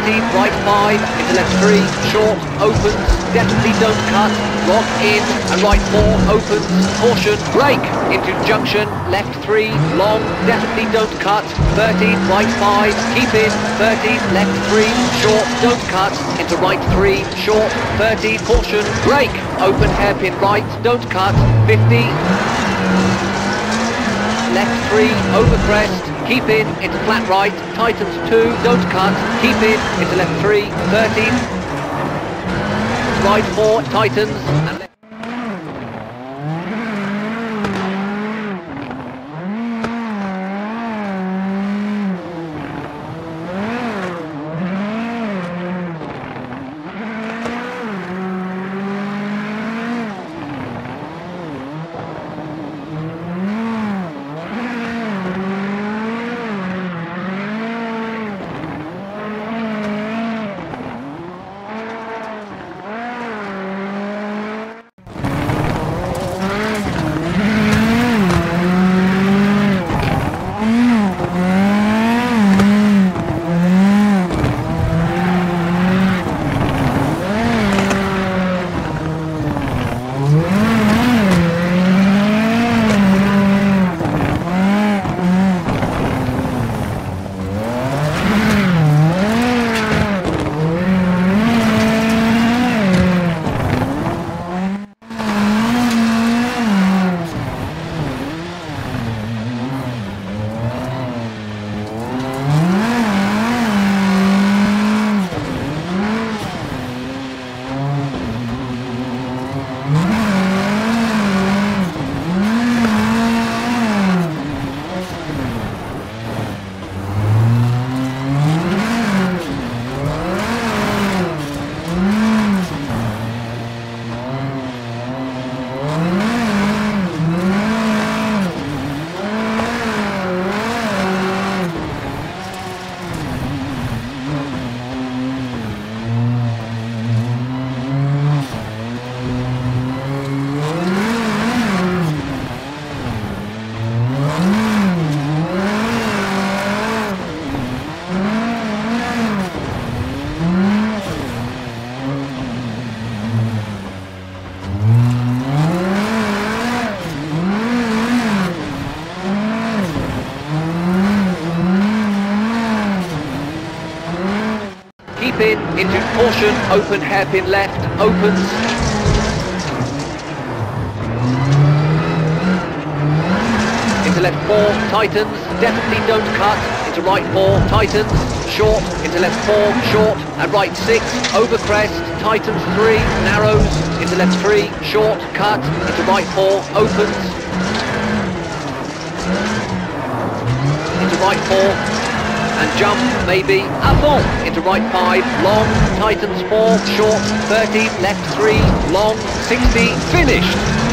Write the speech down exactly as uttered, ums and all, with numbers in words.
thirteen, right five, into left three, short, opens, definitely don't cut, lock in, and right four, opens, caution, brake, into junction, left three, long, definitely don't cut, thirteen, right five, keep in, thirteen, left three, short, don't cut, into right three, short, thirteen, caution, brake, open hairpin right, don't cut, fifty, left three, over crest, keep in, into flat right, tightens two, don't cut, keep in, into left three, thirteen, right four, tightens, and left. In, into caution, open hairpin left, opens. Into left four, tightens, definitely don't cut, into right four, tightens, short, into left four, short, and right six, over crest, tightens three, narrows, into left three, short, cut, into right four, opens. Into right four, and jump, maybe, avant, into right five, long, tightens four, short, thirteen, left three, long, sixty, finished.